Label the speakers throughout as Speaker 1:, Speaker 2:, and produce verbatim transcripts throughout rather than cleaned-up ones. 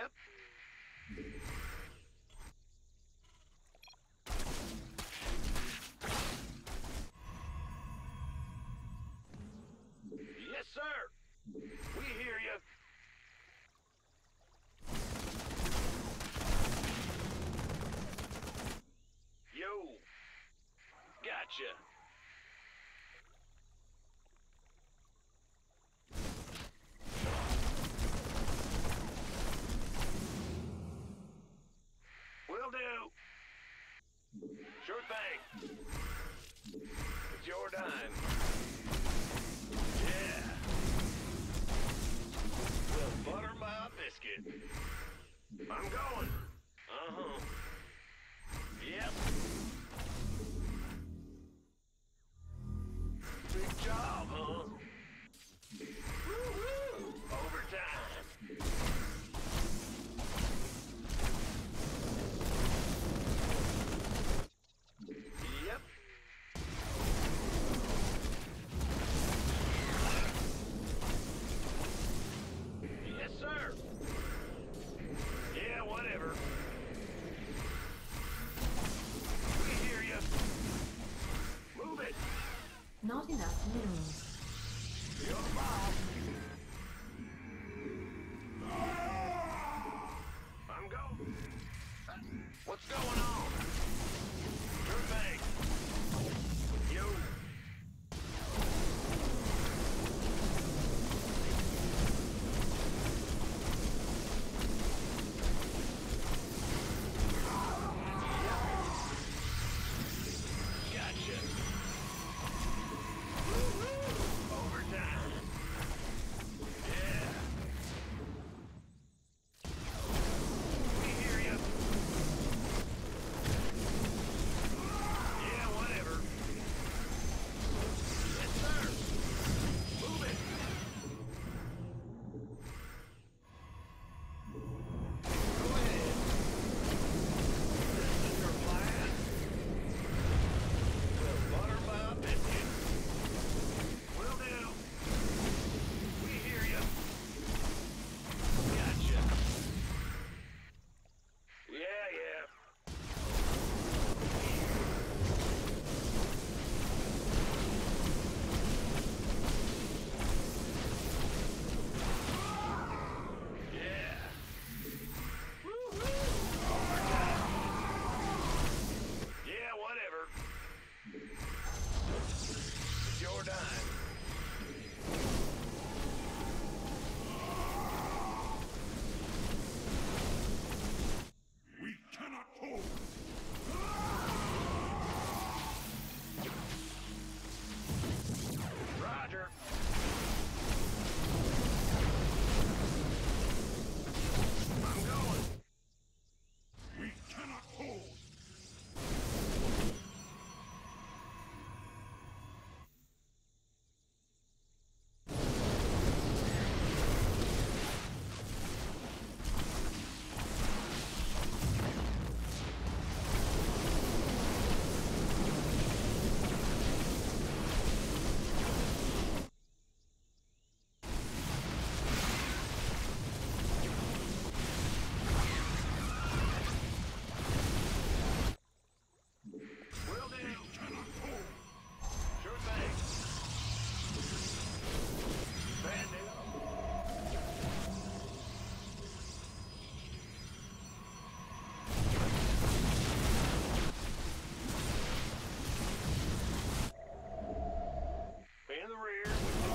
Speaker 1: Yep. Yes, sir. We hear you. Yo. Gotcha. Will do. Sure thing. It's your dime. Yeah. Well, butter my biscuit. I'm going. Uh-huh. Yep. Big job, huh? Woo-hoo! Overtime. Yep. Yes, sir. Yeah, whatever. We hear you. Move it.
Speaker 2: Not enough minerals.
Speaker 1: Your boss. I'm going. Uh, what's going on? Sure thing. Yo. Gotcha. Woo-hoo! Overtime. Yeah. We hear you. Yeah, whatever. Yes, sir. Move it. Go ahead. This is your plan. Well, butter my biscuit. Will do. We hear you. Gotcha. Yeah, yeah. Yeah. Woo-hoo! Overtime. Yeah, whatever. It's your dime.
Speaker 3: We cannot hold.
Speaker 1: Roger. I'm going.
Speaker 3: We cannot hold.
Speaker 1: Will do.
Speaker 3: Cannot hold.
Speaker 1: Sure thing. Bandit. In the rear.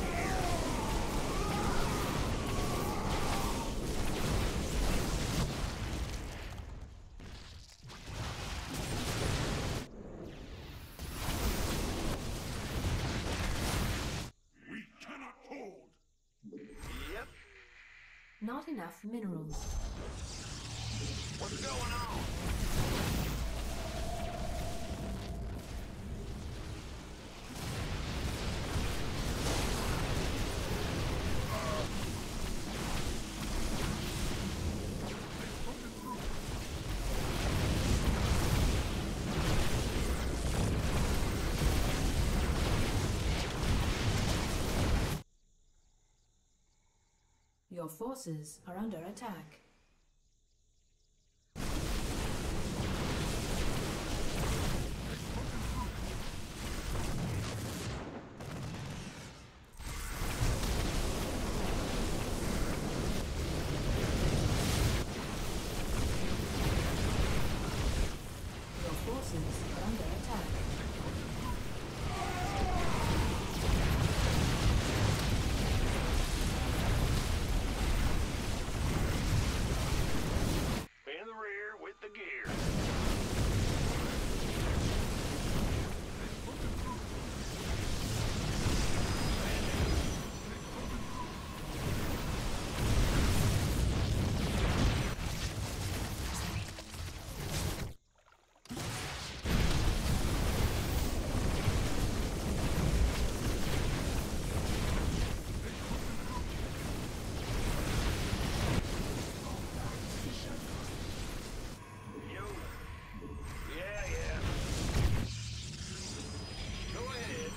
Speaker 3: We cannot hold.
Speaker 1: Yep.
Speaker 2: Not enough minerals.
Speaker 1: What's going on?
Speaker 2: Your forces are under attack. forces are under attack.
Speaker 1: In the rear with the gear. Yo. Yeah, yeah. Go ahead.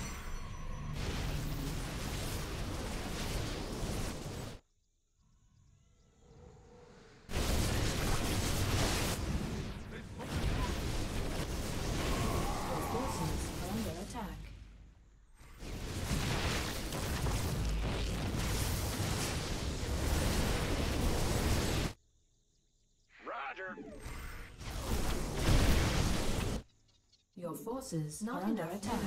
Speaker 2: Your forces are under attack.
Speaker 1: Roger.
Speaker 2: Your forces are under attack.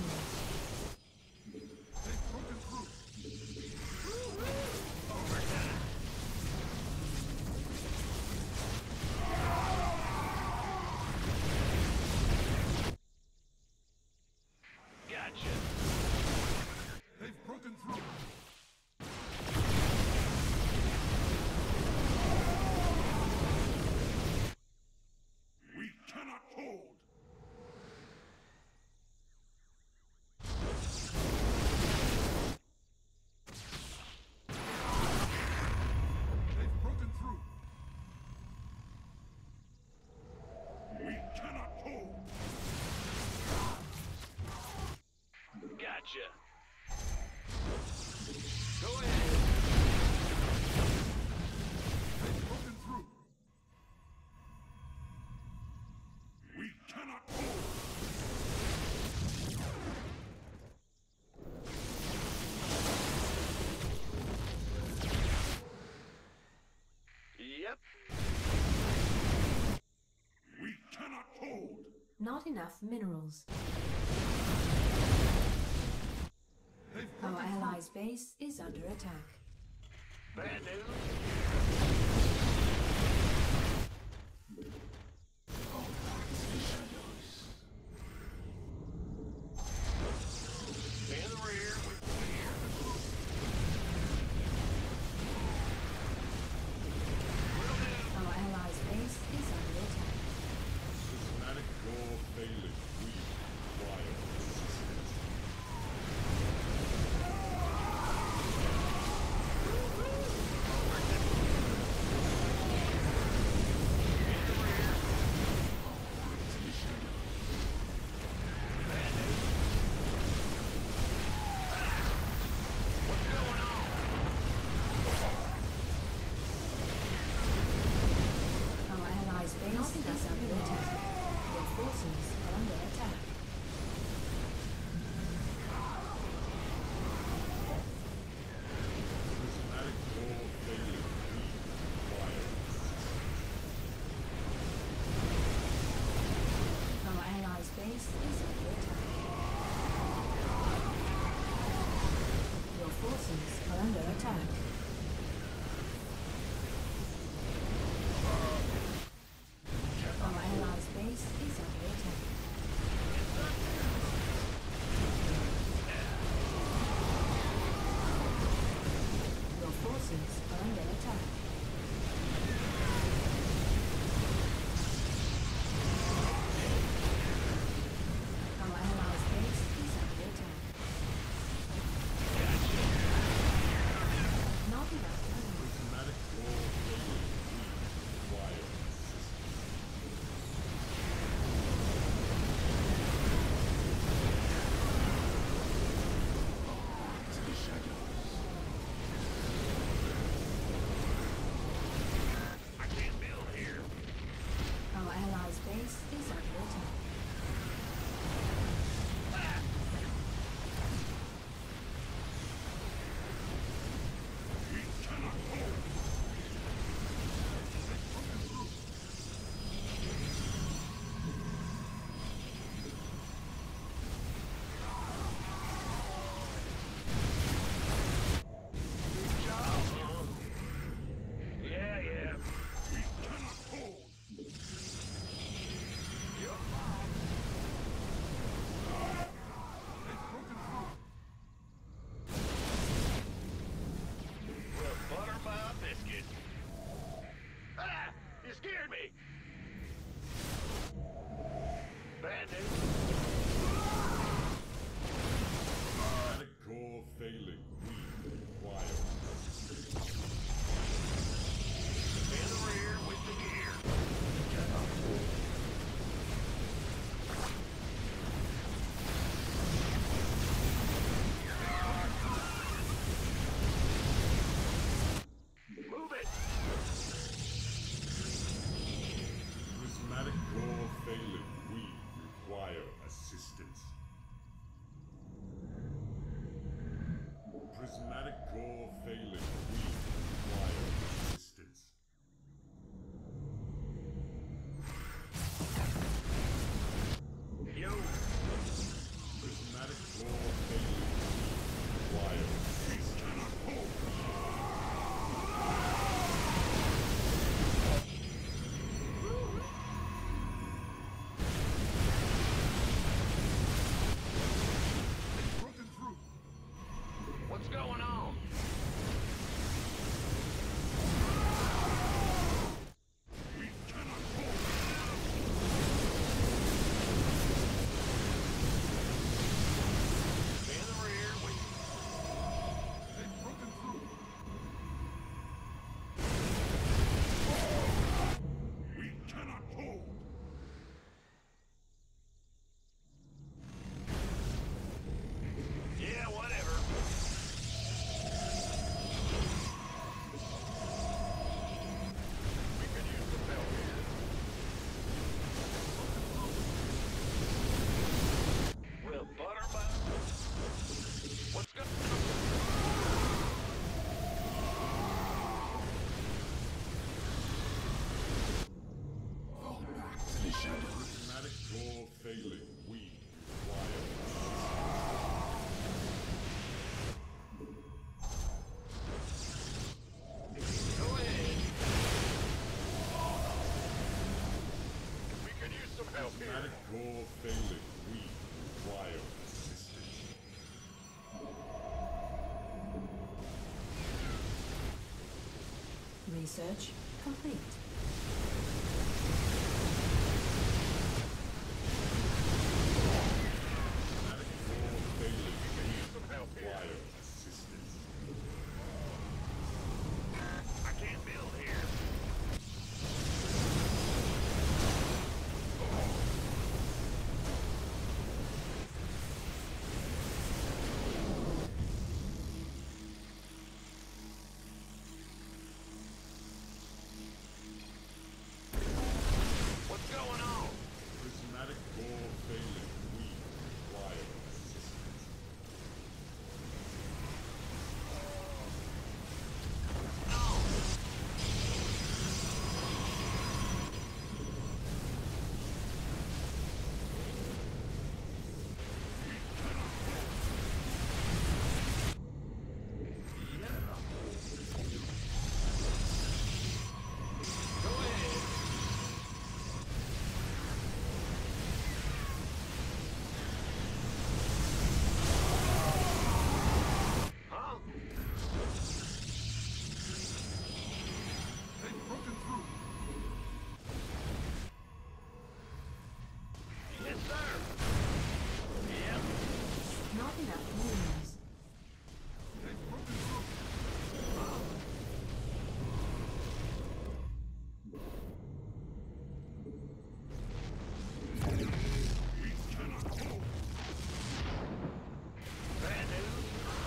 Speaker 1: Gotcha.
Speaker 3: They've broken through. We cannot hold. They've broken through. We cannot hold.
Speaker 1: Gotcha. Go ahead.
Speaker 3: They've broken through. We cannot hold.
Speaker 1: Yep.
Speaker 3: We cannot hold.
Speaker 2: Not enough minerals.
Speaker 3: They've
Speaker 2: Our
Speaker 3: broken
Speaker 2: allies' base is under attack.
Speaker 1: Bad news. In the rear with the gear. Will do.
Speaker 2: Our allies' base is under attack.
Speaker 3: Systematic war failing. We require assistance.
Speaker 1: You scared me! Bad news.
Speaker 3: Prismatic core failing. We require assistance.
Speaker 1: In the rear with the gear. Move it!
Speaker 3: Prismatic core failing. We require assistance. Prismatic core failing. We require assistance.
Speaker 1: Yo!
Speaker 3: Prismatic core failing. We require assistance. Cannot hold. Broken through.
Speaker 1: What's going on?
Speaker 3: We cannot hold.
Speaker 1: In the rear with...
Speaker 3: They've broken through. We cannot hold.
Speaker 1: Yeah, whatever. We could use some help here. Well, Butterball. What's going
Speaker 3: Prismatic core failing. We require
Speaker 1: Go ahead. We could use some help here.
Speaker 3: Prismatic core failing. We require assistance.
Speaker 2: Research complete.
Speaker 3: Prismatic core failing. We
Speaker 1: Some help here.
Speaker 3: require assistance.
Speaker 1: I can't build here. What's going on?
Speaker 3: Prismatic core failing. We require assistance.
Speaker 1: No. Go ahead. Huh?
Speaker 3: They've broken through.
Speaker 1: Yes, sir. Yep.
Speaker 2: Not enough rooms.
Speaker 3: They've broken through. We cannot hold.
Speaker 1: Bad news.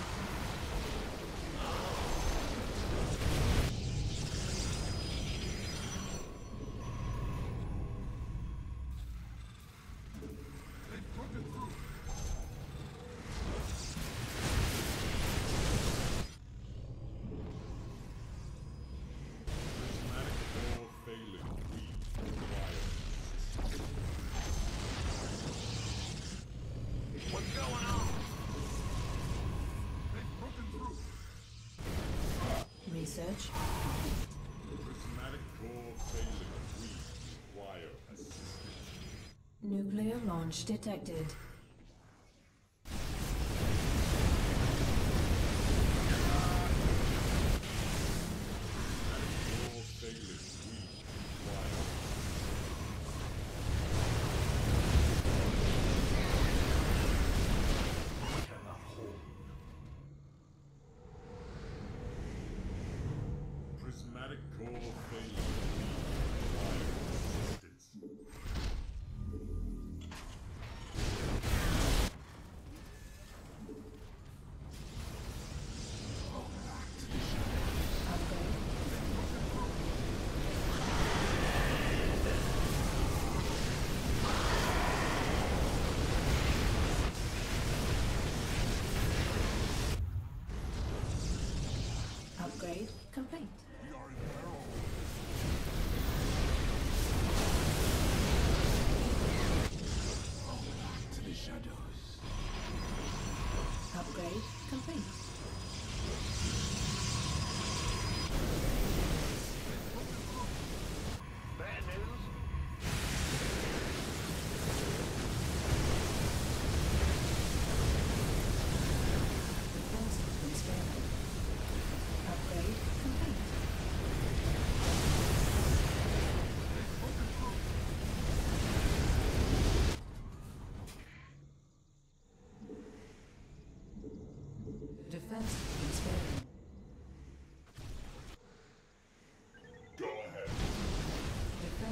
Speaker 3: They've broken through. Prismatic core failing. We require assistance.
Speaker 1: What's going on?
Speaker 3: They've broken through.
Speaker 2: Research.
Speaker 3: Prismatic core failing. We require assistance.
Speaker 2: Nuclear launch detected.
Speaker 3: Core failing. We require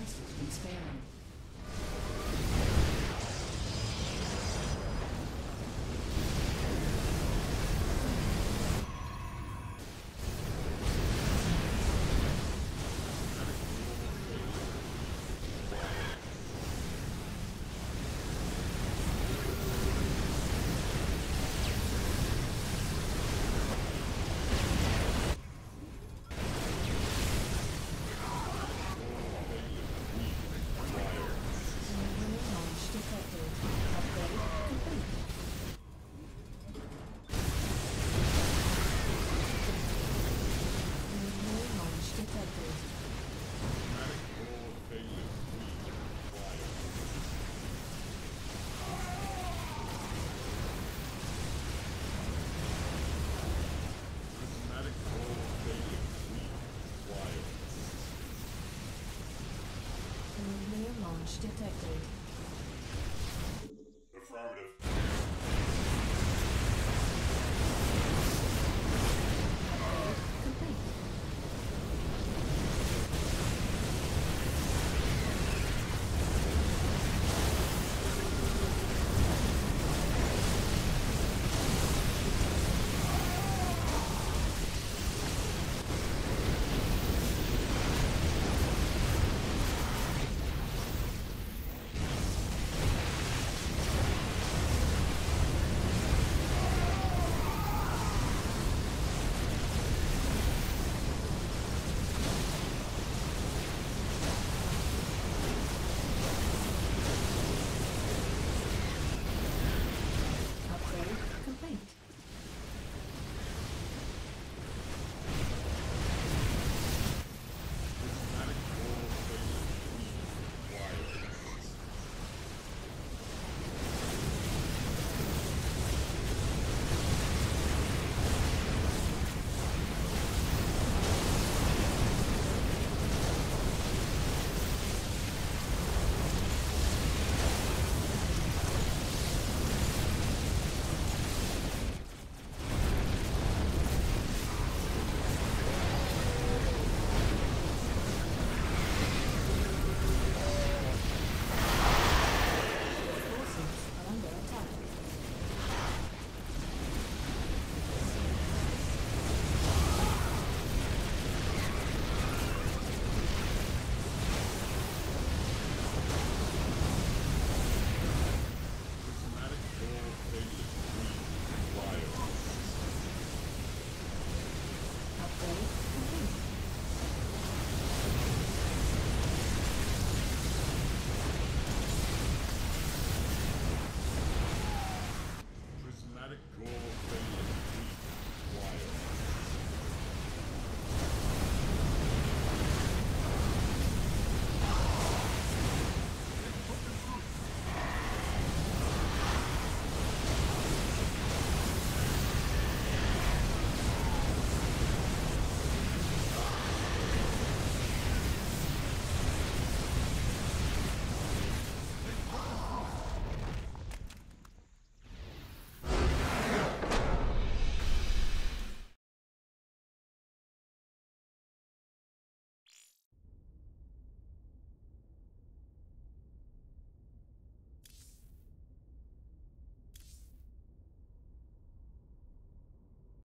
Speaker 2: systems failing. Nuclear launch detected.
Speaker 1: Affirmative.